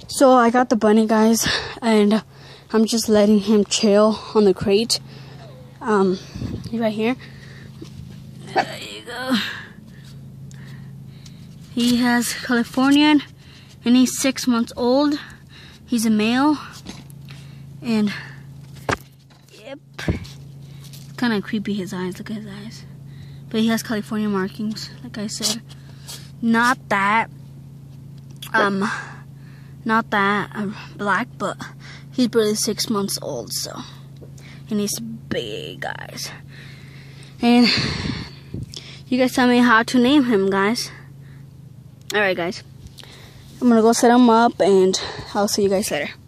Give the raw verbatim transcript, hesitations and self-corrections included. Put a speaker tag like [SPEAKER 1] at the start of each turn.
[SPEAKER 1] So I got the bunny, guys, and I'm just letting him chill on the crate. Um, he's right here. There you go. He has Californian, and he's six months old. He's a male, and yep, it's kind of creepy. His eyes, look at his eyes. But he has California markings, like I said. Not that, um, not that um, black, but he's barely six months old, so. And he's big, guys. And you guys tell me how to name him, guys. Alright, guys. I'm gonna go set him up, and I'll see you guys later.